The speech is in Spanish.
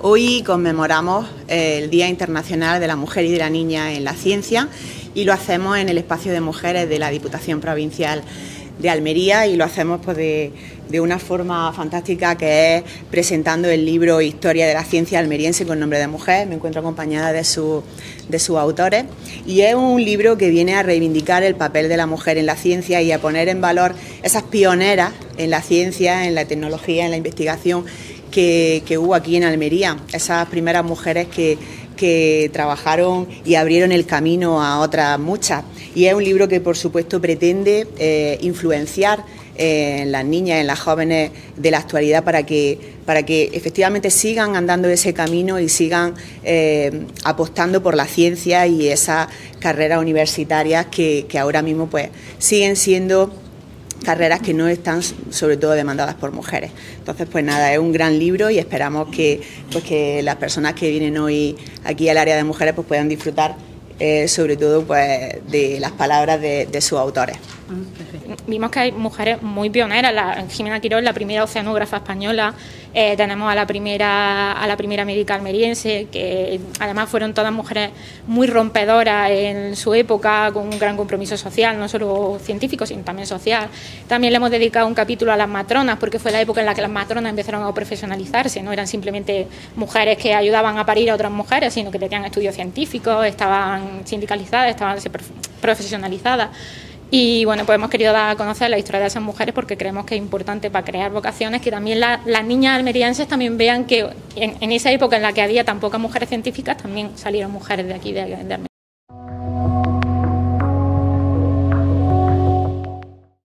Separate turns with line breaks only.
Hoy conmemoramos el Día Internacional de la Mujer y de la Niña en la Ciencia y lo hacemos en el espacio de mujeres de la Diputación Provincial de Almería y lo hacemos pues, de una forma fantástica, que es presentando el libro Historia de la Ciencia Almeriense con nombre de mujer. Me encuentro acompañada de sus autores y es un libro que viene a reivindicar el papel de la mujer en la ciencia y a poner en valor esas pioneras en la ciencia, en la tecnología, en la investigación que hubo aquí en Almería, esas primeras mujeres que trabajaron y abrieron el camino a otras muchas. Y es un libro que, por supuesto, pretende influenciar en las niñas, en las jóvenes de la actualidad para que efectivamente sigan andando ese camino y sigan apostando por la ciencia y esas carreras universitarias que ahora mismo pues siguen siendo carreras que no están sobre todo demandadas por mujeres. Entonces, pues nada, es un gran libro y esperamos que las personas que vienen hoy aquí al área de mujeres pues puedan disfrutar sobre todo pues de las palabras de sus autores.
Vimos que hay mujeres muy pioneras. Jimena Quirós, la primera oceanógrafa española, tenemos a la primera médica almeriense, que además fueron todas mujeres muy rompedoras en su época, con un gran compromiso social, no solo científico, sino también social. También le hemos dedicado un capítulo a las matronas, porque fue la época en la que las matronas empezaron a profesionalizarse, no eran simplemente mujeres que ayudaban a parir a otras mujeres, sino que tenían estudios científicos, estaban sindicalizadas, estaban profesionalizadas. Y bueno, pues hemos querido dar a conocer la historia de esas mujeres porque creemos que es importante para crear vocaciones, que también las niñas almerienses también vean que en esa época en la que había tan pocas mujeres científicas, también salieron mujeres de aquí, de Almería.